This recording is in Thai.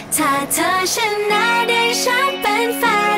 ถ้าเธอชนะได้ฉันเป็นแฟน